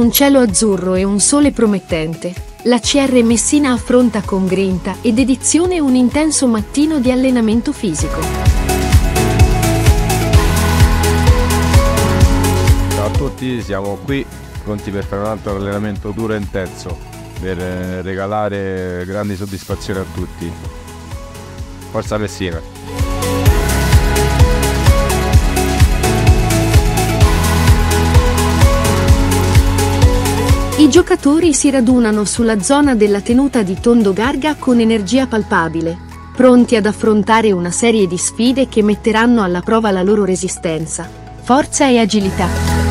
un cielo azzurro e un sole promettente, la CR Messina affronta con grinta e dedizione un intenso mattino di allenamento fisico. Ciao a tutti, siamo qui pronti per fare un altro allenamento duro e intenso per regalare grandi soddisfazioni a tutti. Forza Messina! I giocatori si radunano sulla zona della tenuta di Tondo Garga con energia palpabile, pronti ad affrontare una serie di sfide che metteranno alla prova la loro resistenza, forza e agilità.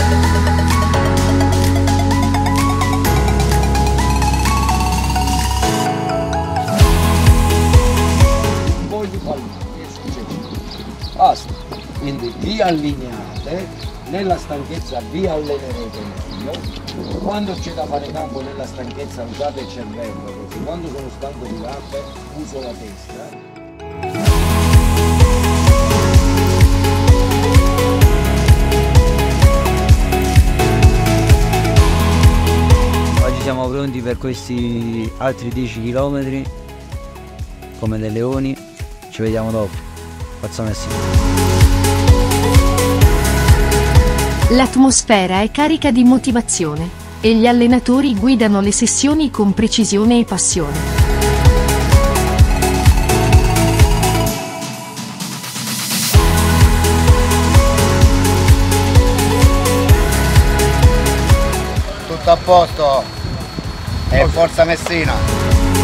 Un po' di pallone, basta, quindi vi allineate. Nella stanchezza vi allenerete meglio, quando c'è da fare campo nella stanchezza usate il cervello, così quando sono stanco di gambe uso la testa. Oggi siamo pronti per questi altri 10 km come dei leoni, ci vediamo dopo, forza Messina! L'atmosfera è carica di motivazione e gli allenatori guidano le sessioni con precisione e passione. Tutto a posto e forza Messina!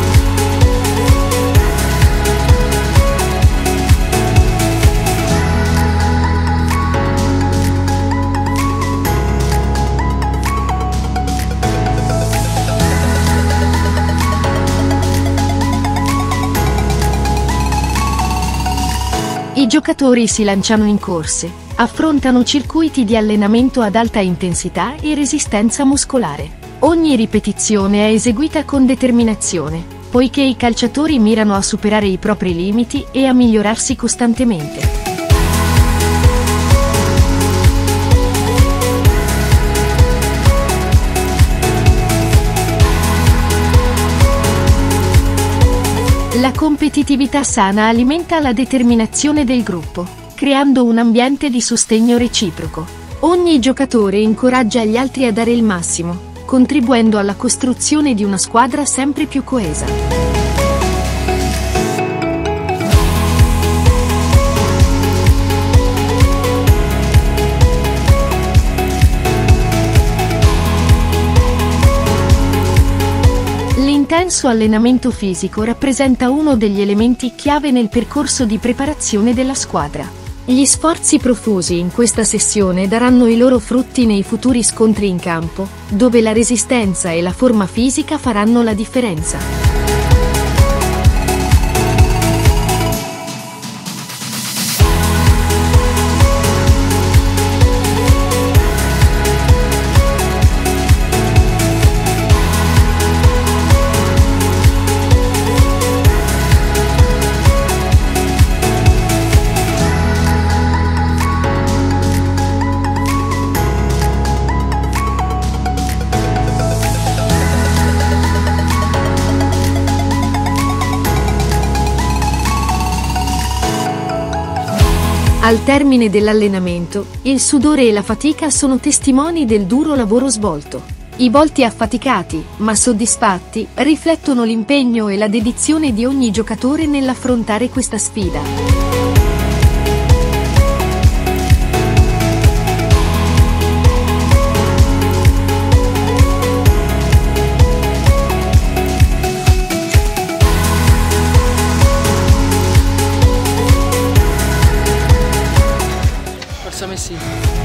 I giocatori si lanciano in corse, affrontano circuiti di allenamento ad alta intensità e resistenza muscolare. Ogni ripetizione è eseguita con determinazione, poiché i calciatori mirano a superare i propri limiti e a migliorarsi costantemente. La competitività sana alimenta la determinazione del gruppo, creando un ambiente di sostegno reciproco. Ogni giocatore incoraggia gli altri a dare il massimo, contribuendo alla costruzione di una squadra sempre più coesa. L'intenso allenamento fisico rappresenta uno degli elementi chiave nel percorso di preparazione della squadra. Gli sforzi profusi in questa sessione daranno i loro frutti nei futuri scontri in campo, dove la resistenza e la forma fisica faranno la differenza. Al termine dell'allenamento, il sudore e la fatica sono testimoni del duro lavoro svolto. I volti affaticati, ma soddisfatti, riflettono l'impegno e la dedizione di ogni giocatore nell'affrontare questa sfida. Messina.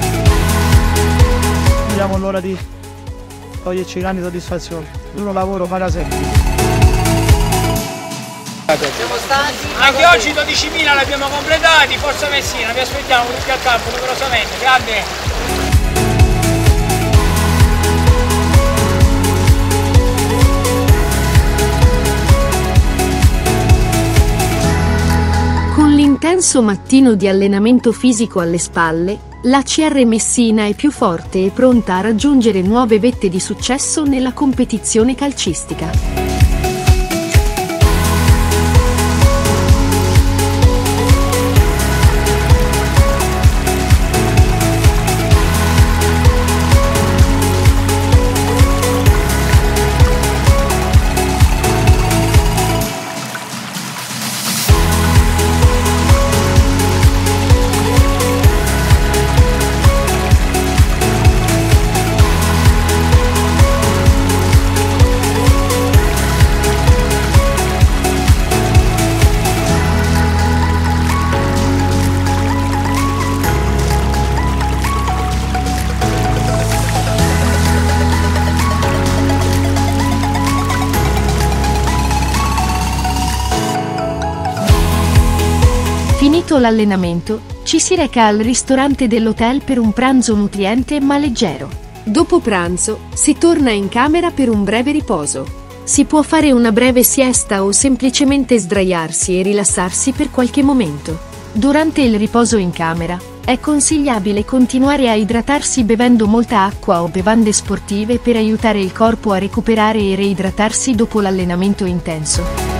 Vediamo l'ora di toglierci grandi soddisfazioni. Duro lavoro farà sempre. Siamo stanchi. Anche oggi 12.000 l'abbiamo completati, forza Messina, vi aspettiamo tutti al campo numerosamente, grande! Con l'intenso mattino di allenamento fisico alle spalle, La CR Messina è più forte e pronta a raggiungere nuove vette di successo nella competizione calcistica. Finito l'allenamento, ci si reca al ristorante dell'hotel per un pranzo nutriente ma leggero. Dopo pranzo, si torna in camera per un breve riposo. Si può fare una breve siesta o semplicemente sdraiarsi e rilassarsi per qualche momento. Durante il riposo in camera, è consigliabile continuare a idratarsi bevendo molta acqua o bevande sportive per aiutare il corpo a recuperare e reidratarsi dopo l'allenamento intenso.